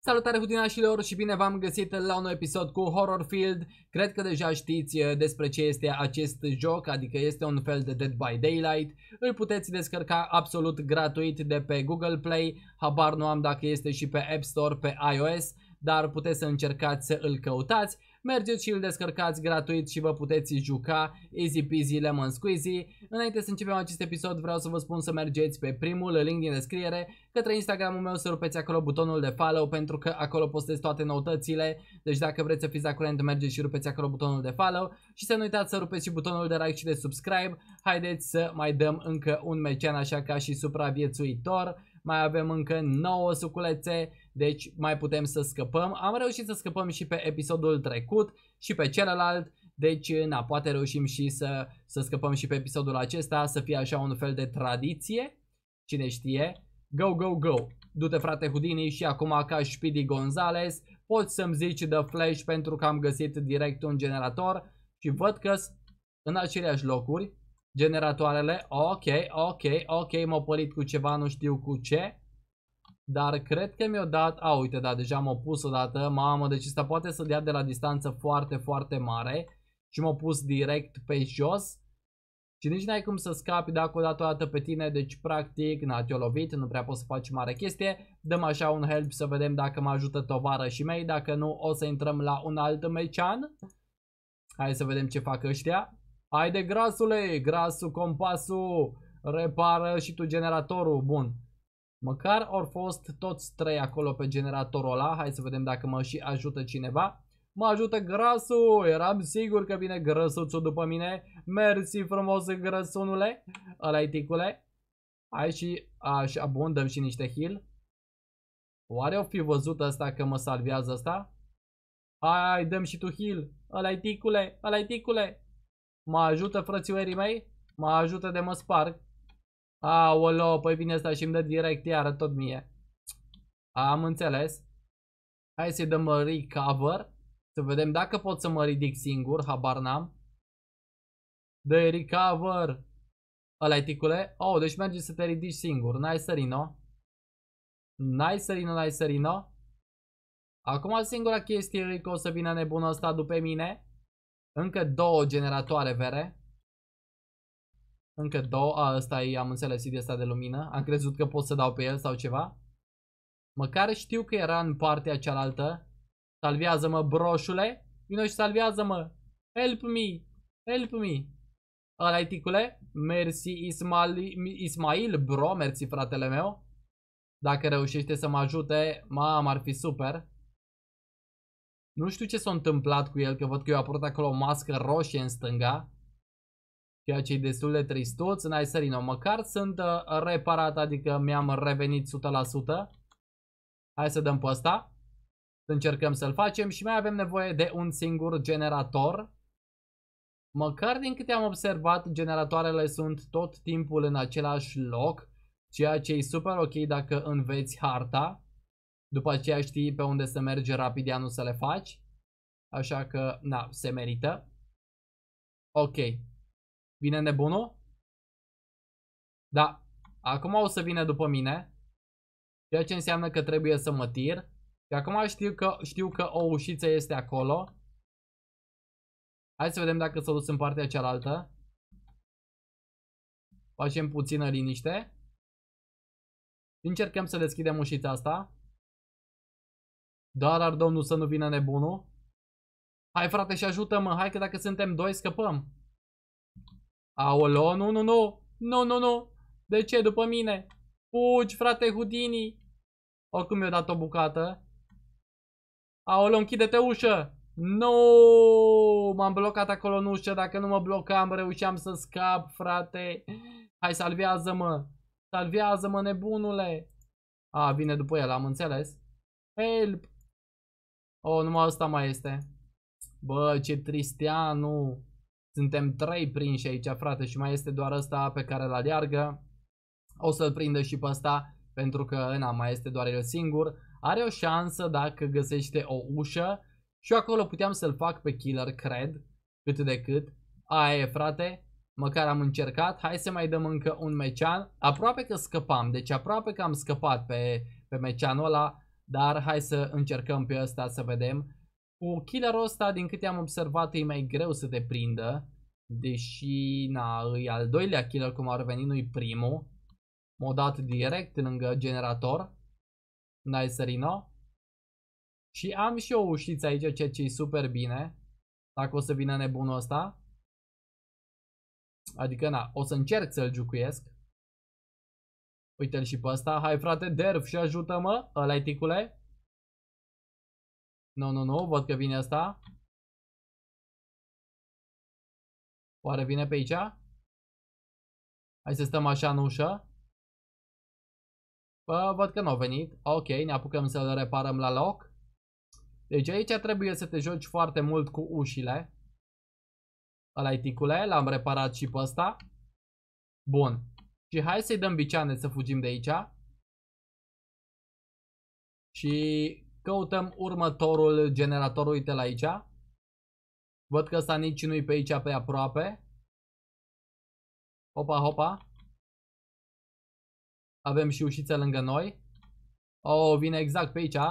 Salutare hutinașilor și bine v-am găsit la un nou episod cu Horrorfield. Cred că deja știți despre ce este acest joc, adică este un fel de Dead by Daylight. Îl puteți descărca absolut gratuit de pe Google Play, habar nu am dacă este și pe App Store, pe iOS, dar puteți să încercați să îl căutați. Mergeți și îl descărcați gratuit și vă puteți juca easy peasy lemon squeezy. Înainte să începem acest episod vreau să vă spun să mergeți pe primul link din descriere către Instagramul meu, să rupeți acolo butonul de follow pentru că acolo postez toate noutățile. Deci dacă vreți să fiți la curent, mergeți și rupeți acolo butonul de follow și să nu uitați să rupeți și butonul de like și de subscribe. Haideți să mai dăm încă un mecean așa ca și supraviețuitor. Mai avem încă 9 suculețe, deci mai putem să scăpăm. Am reușit să scăpăm și pe episodul trecut și pe celălalt. Deci, na, poate reușim și să scăpăm și pe episodul acesta, să fie așa un fel de tradiție. Cine știe? Go, go, go! Du-te, frate Houdini, și acum ca Speedy Gonzales poți să-mi zici de flash pentru că am găsit direct un generator și văd că în aceleași locuri generatoarele. Ok, m-au pălit cu ceva, nu știu cu ce. Dar cred că mi-o dat. Uite, da, deja m-au pus odată. Mamă, deci ăsta poate să dea de la distanță foarte, foarte mare. Și m-au pus direct pe jos. Și nici n-ai cum să scapi dacă o dată pe tine. Deci practic, na, te-o lovit, nu prea poți să faci mare chestie. Dăm așa un help să vedem dacă mă ajută tovarășii mei. Dacă nu, o să intrăm la un alt mecean. Hai să vedem ce fac ăștia. Haide, grasule, grasul, compasul, repară și tu generatorul. Bun. Măcar au fost toți trei acolo pe generatorul ăla. Hai să vedem dacă mă și ajută cineva. Mă ajută grasul. Eram sigur că vine grăsuțul după mine. Mersi frumos, grăsunule. Ăla-i ticule. Hai și așa, bun, dăm și niște heal. Oare o fi văzut asta că mă salvează asta? Hai, dăm și tu heal. Ăla-i ticule, ăla-i ticule. Mă ajută frățiorii mei? Mă ajută de mă sparg? Aoleo, păi vine asta și îmi dă direct iară tot mie. Am înțeles. Hai să-i dăm recover. Să vedem dacă pot să mă ridic singur, habar n-am. Dă-i recover. Ăla-i ticule? Deci merge să te ridici singur. N-ai sărino. N-ai sărino, n-ai sărino. Acum singura chestie e că o să vină nebunul ăsta după mine. Încă două generatoare vere. Încă două. Ăsta e, am înțeles, de asta de lumină. Am crezut că pot să dau pe el sau ceva. Măcar știu că era în partea cealaltă. Salvează-mă, broșule. Vino și salvează-mă. Help me. Help me. Ăla-i ticule. Mersi Ismail, bro. Mersi, fratele meu. Dacă reușește să mă ajute, mamă, ar fi super. Nu știu ce s-a întâmplat cu el, că văd că i-a apărut acolo o mască roșie în stânga. Ceea ce e destul de tristuț. N-ai sărino. Măcar sunt reparat, adică mi-am revenit 100%. Hai să dăm pe ăsta. Să încercăm să-l facem și mai avem nevoie de un singur generator. Măcar din câte am observat, generatoarele sunt tot timpul în același loc. Ceea ce e super ok dacă înveți harta. După aceea știi pe unde să mergi rapid, ea nu să le faci. Așa că, na, se merită. Ok. Vine nebunul? Da. Acum o să vină după mine. Ceea ce înseamnă că trebuie să mă tir. Și acum știu că o ușiță este acolo. Hai să vedem dacă s-a dus în partea cealaltă. Facem puțină liniște. Încercăm să deschidem ușița asta. Dar domnul să nu vină nebunul. Hai, frate, și ajută-mă. Hai că dacă suntem doi scăpăm. Aoleo, nu. De ce după mine? Fugi, frate Houdini. Oricum mi-a dat o bucată. Aoleo, închide-te ușă. Nu, m-am blocat acolo în ușă. Dacă nu mă blocam, reușeam să scap, frate. Hai, salvează-mă. Salvează-mă, nebunule. Vine după el, am înțeles. Help. Numai ăsta mai este. Bă, ce tristeanu. Suntem 3 prinși aici, frate, și mai este doar ăsta pe care îl aleargă. O să-l prindă și pe ăsta, pentru că, na, mai este doar el singur. Are o șansă dacă găsește o ușă. Și eu acolo puteam să-l fac pe killer, cred. Cât de cât. Aia e, frate. Măcar am încercat. Hai să mai dăm încă un mecean. Aproape că scăpam. Deci aproape că am scăpat pe meceanul ăla. dar hai să încercăm pe ăsta să vedem. Cu killerul ăsta, din câte am observat, e mai greu să te prindă, deși, na, e al doilea killer cum ar veni, nu-i primul. M-a dat direct lângă generator. Nice, Rino. Și am și o ușiță aici, ceea ce e super bine. Dacă o să vină nebunul ăsta. Adică, na, o să încerc să-l jucuiesc. Uite-l și pe ăsta. Hai, frate, Derf, și ajută-mă. Ăla-i, ticule. Nu, văd că vine ăsta. Oare vine pe aici? Hai să stăm așa în ușă. Bă, văd că nu a venit. Ok, ne apucăm să-l reparăm la loc. Deci aici trebuie să te joci foarte mult cu ușile. Ăla-i, ticule, l-am reparat și pe ăsta. Bun. Și hai să-i dăm biciane să fugim de aici. Și căutăm următorul generator, uite-l aici. Văd că ăsta nici nu-i pe aici pe aproape. Hopa, hopa. Avem și ușița lângă noi. Oh, vine exact pe aici.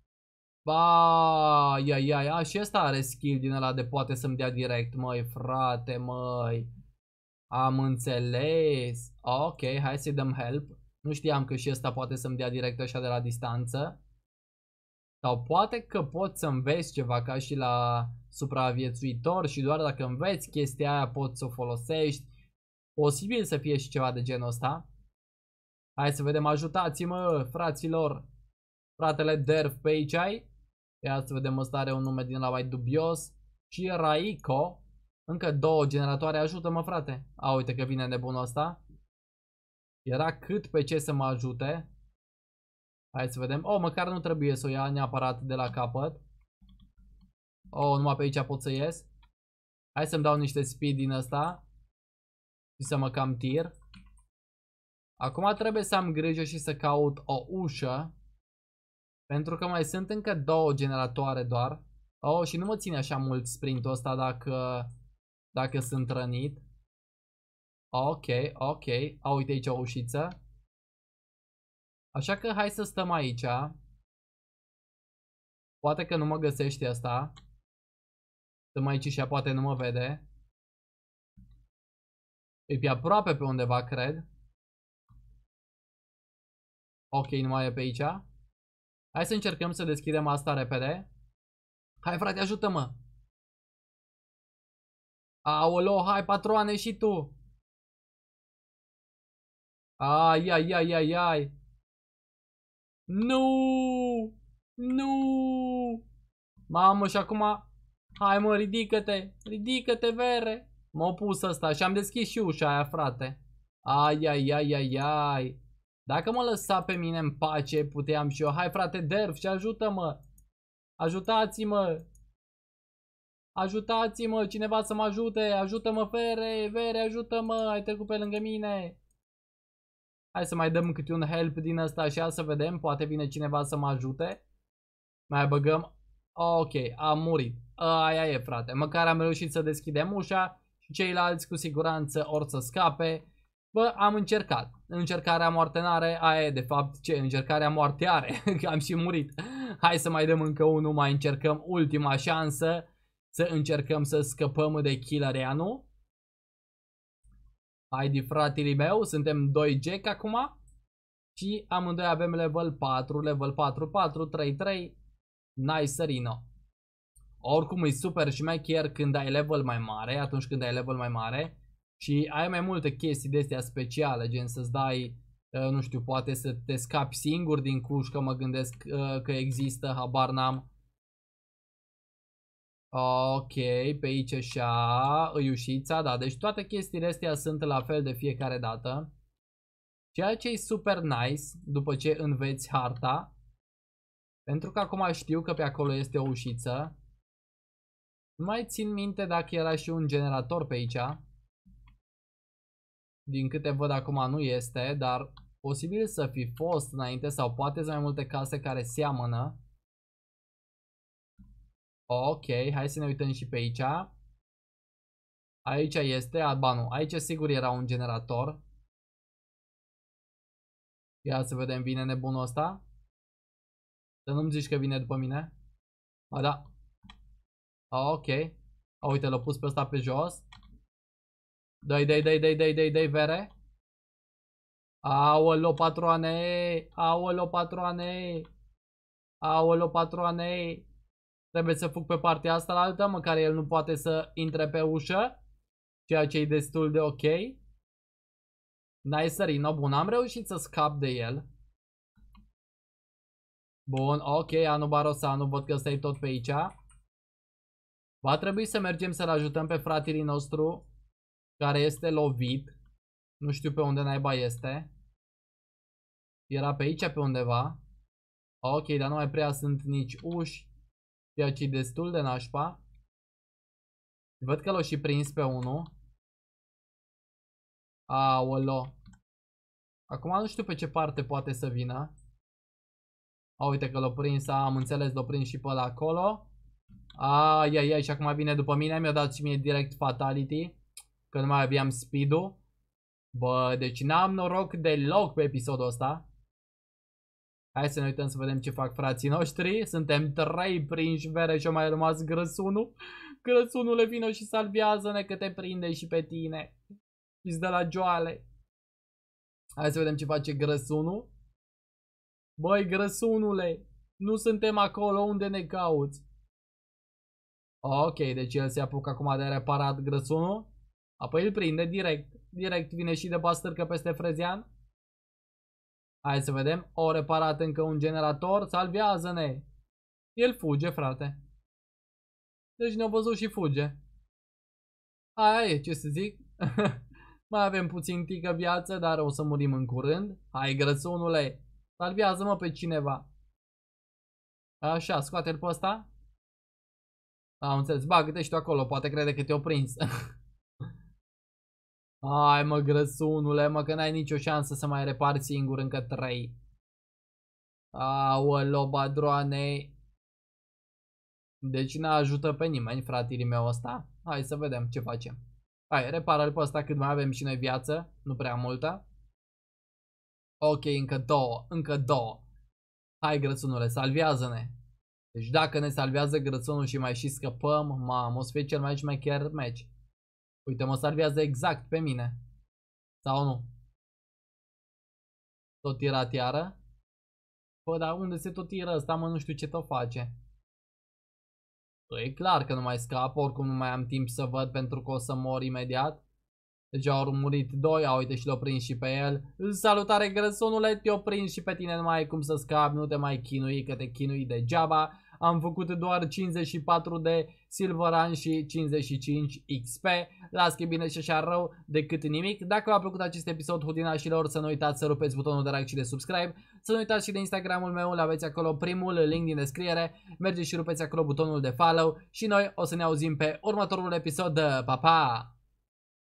Ba, ia, și ăsta are skill din ăla de poate să-mi dea direct, măi, frate, măi. Am înțeles. Ok, hai să-i dăm help. Nu știam că și ăsta poate să-mi dea direct așa de la distanță. Sau poate că poți să înveți ceva ca și la supraviețuitor și doar dacă înveți chestia aia poți să o folosești. Posibil să fie și ceva de genul ăsta. Hai să vedem, ajutați-mă, fraților. Fratele Derf pe aici ai. Ia să vedem, ăsta are un nume din la mai dubios. Și Raiko. Încă două generatoare, ajută-mă, frate. A, uite că vine nebunul ăsta. Era cât pe ce să mă ajute. Hai să vedem. Oh, măcar nu trebuie să o ia neapărat de la capăt. Oh, numai pe aici pot să ies. Hai să-mi dau niște speed din ăsta. Și să mă cam tir. Acum trebuie să am grijă și să caut o ușă. Pentru că mai sunt încă două generatoare doar. Oh, și nu mă ține așa mult sprintul ăsta dacă sunt rănit. Ok. A, uite aici o ușiță. Așa că hai să stăm aici. Poate că nu mă găsește asta. Stăm aici și poate nu mă vede. E pe aproape pe undeva, cred. Ok, nu mai e pe aici. Hai să încercăm să deschidem asta repede. Hai, frate, ajută-mă. Aolo, hai, patroane, și tu. Ai. Nu! Nu! Mamă, și acum... Hai, mă, ridică-te! Ridică-te, vere! M-a pus ăsta și am deschis și ușa aia, frate. Ai. Dacă mă lăsa pe mine în pace, puteam și eu. Hai, frate, Derf, și ajută-mă! Ajutați-mă! Ajutați-mă! Cineva să mă ajute! Ajută-mă, Vere, ajută-mă! Ai trecut pe lângă mine! Hai să mai dăm câte un help din ăsta așa să vedem. Poate vine cineva să mă ajute. Mai băgăm. Ok, am murit. Aia e, frate. Măcar am reușit să deschidem ușa și ceilalți cu siguranță or să scape. Bă, am încercat. Încercarea moarte n-are. Aia e, de fapt, ce? Încercarea moarte are. Că am și murit. Hai să mai dăm încă unul. Mai încercăm ultima șansă. Să încercăm să scăpăm de killereanu. Haide, fratele meu, suntem 2 Jack acum. Și amândoi avem level 4, level 4, 3. Nice, Rino. Oricum e super șmecher când ai level mai mare, atunci când ai level mai mare. Și ai mai multe chestii de astea speciale, gen să-ți dai, nu știu, poate să te scapi singur din cușcă, mă gândesc că există, habar n-am. Ok, pe aici așa, ușița, da, deci toate chestiile astea sunt la fel de fiecare dată. Ceea ce e super nice după ce înveți harta. Pentru că acum știu că pe acolo este o ușiță. Nu mai țin minte dacă era și un generator pe aici. Din câte văd acum nu este, dar posibil să fi fost înainte sau poate sunt mai multe case care seamănă. Ok, hai să ne uităm și pe aici. Aici este, ba nu, aici sigur era un generator. Ia să vedem, vine nebunul ăsta. Să nu-mi zici că vine după mine. Ba da. Ok. Uite, l-a pus pe ăsta pe jos. Dă-i vere. Aoleo, patroane! Aoleo, patroane! Aoleo, patroane! Trebuie să fug pe partea asta la altă, măcar el nu poate să intre pe ușă. Ceea ce e destul de ok. N-ai sărit, no, bun, am reușit să scap de el. Bun, ok, Anu Barosanu, văd că stai tot pe aici. Va trebui să mergem să-l ajutăm pe fratele nostru care este lovit. Nu știu pe unde naiba este. Era pe aici pe undeva. Ok, dar nu mai prea sunt nici uși. Ceea ce e destul de nașpa. Văd că l-o și prins pe unul. Aolo. Acum nu știu pe ce parte poate să vină. Uite că l-o prins, am înțeles, l-o prins și pe ăla acolo. Ai, și acum vine după mine, mi-a dat și mie direct fatality. Că nu mai aveam speed-ul. Bă, deci n-am noroc deloc pe episodul ăsta. Hai să ne uităm să vedem ce fac frații noștri. Suntem 3 prinși vere și a mai rămas grăsunul. Grăsunule, vino și salvează-ne că te prinde și pe tine. Și-ți dă la joale. Hai să vedem ce face grăsunul. Băi, grăsunule, nu suntem acolo unde ne cauți. Ok, deci el se apucă acum de reparat grăsunul. Apoi îl prinde direct. Direct vine și de bastârcă peste frezian. Hai să vedem. O reparat încă un generator. Salvează-ne. El fuge, frate. Deci ne-a văzut și fuge. Aia e, ce să zic. Mai avem puțin tică viață, dar o să murim în curând. Hai, grăsunule. Salvează-mă pe cineva. Așa, scoate-l pe ăsta. Am înțeles. Bagă-te și tu acolo. Poate crede că te-o prins. Hai, mă, grăsunule, mă, că n-ai nicio șansă să mai repari singur încă 3. Aoleo, badroane. Deci n-ajută pe nimeni, fratele meu ăsta. Hai să vedem ce facem. Hai, repară-l pe ăsta cât mai avem și noi viață. Nu prea multă. Ok, încă două. Hai, grăsunule, salvează-ne. Deci dacă ne salvează grăsunul și mai și scăpăm, mamă, o să fie cel mai șmecher meci. Uite, mă salvează exact pe mine. Sau nu? Tot tirat iară? Bă, dar unde se tot tiră ăsta, mă, nu știu ce tot face. Bă, e clar că nu mai scap, oricum nu mai am timp să văd pentru că o să mor imediat. Deci au murit 2, uite și l-au prins și pe el. Salutare, grăsunule, te-o prins și pe tine, nu mai ai cum să scapi, nu te mai chinui, că te chinui degeaba. Am făcut doar 54 de Silveran și 55 XP. Las că e bine și așa rău decât nimic. Dacă v-a plăcut acest episod, hudinașilor, să nu uitați să rupeți butonul de like și de subscribe. Să nu uitați și de Instagramul meu, îl aveți acolo primul link din descriere. Mergeți și rupeți acolo butonul de follow. Și noi o să ne auzim pe următorul episod. Pa, pa!